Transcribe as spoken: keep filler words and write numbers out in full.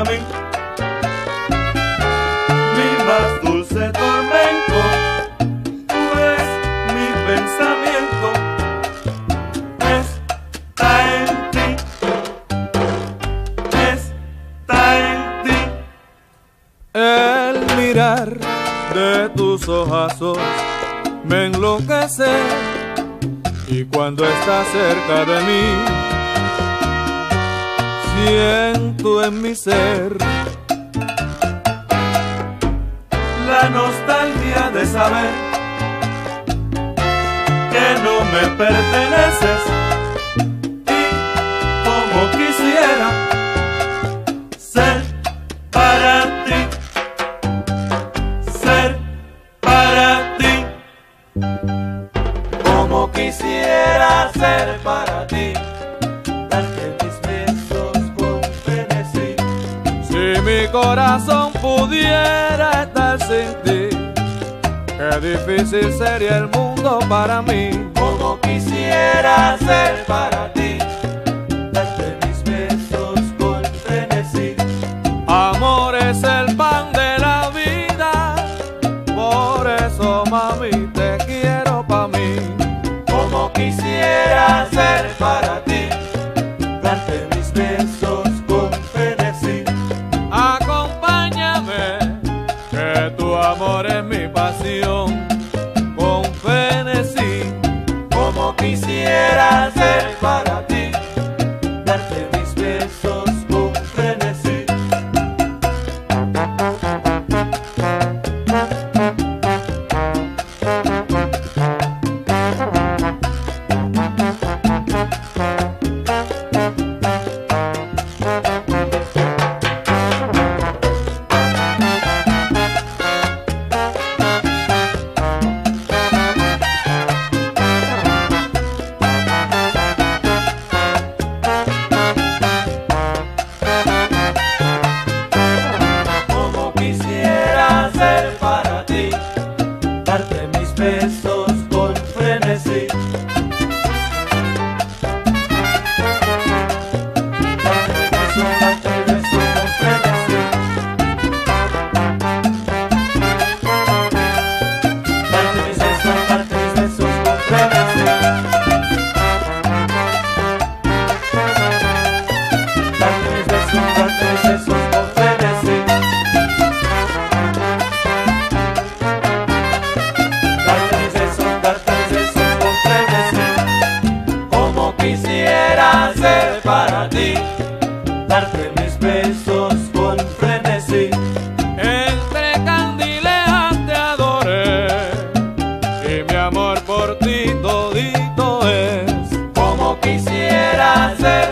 para mí. Mi más dulce tormento, tú eres mi pensamiento. Está en ti, está en ti. El mirar de tus ojazos me enloquece, y cuando estás cerca de mí siento en mi ser la nostalgia de saber que no me perteneces, y como quisiera ser para ti, ser para ti, como quisiera ser para ti, darte mis besos con frenesí. Si mi corazón pudiera estar sin ti, qué difícil sería el mundo para mí. Como quisiera ser para ti, darte mis besos con frenesí. Amor es el pan de la vida, por eso mami te quiero pa' mí. Como quisiera ser para ti, darte mis besos con frenesí. Acompáñame, que tu amor es mi pasión, con frenesí. Como quisiera ser para ti, darte mis besos con frenesí. Darte mis besos con frenesí. Darte besos, darte besos con frenesí. Darte mis besos, darte mis besos con frenesí. Darte mis besos, darte mis besos con frenesí. Quisiera ser para ti, darte mis besos con frenesí. Entre candilejas te adoré, y mi amor por ti todito es. Como quisiera ser